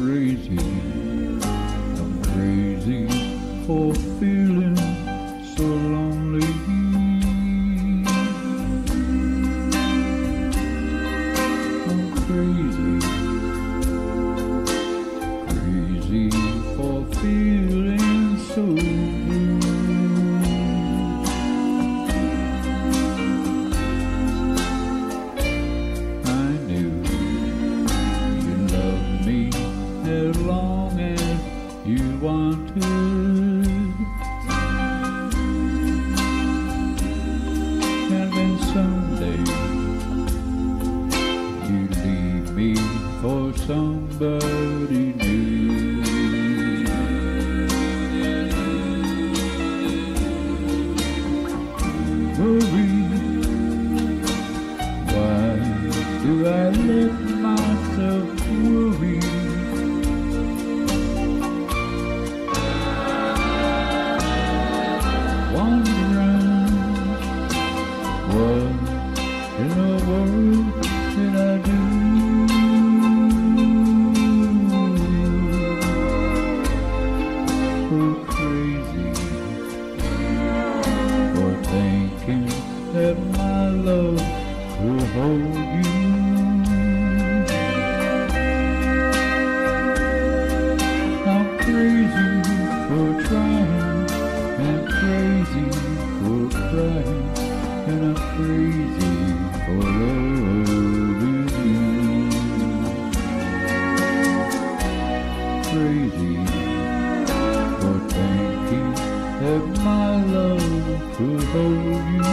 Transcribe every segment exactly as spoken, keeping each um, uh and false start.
crazy, I'm crazy for feeling so lonely. I'm crazy, crazy for feeling so blue. I knew you loved me as long as you wanted, and then someday you leave me for somebody new. Worry, why do I let myself worry? Wondering what in the world did I do? So crazy for thinking that my love will hold you. I'm crazy for trying and crazy for crying, and I'm crazy for loving you. Crazy for thinking that my love could hold you.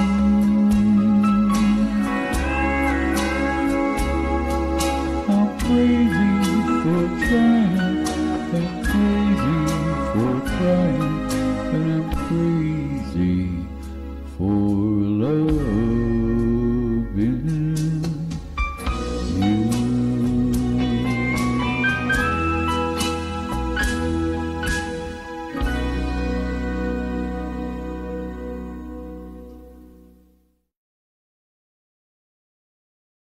I'm crazy for trying and crazy for crying, and I'm crazy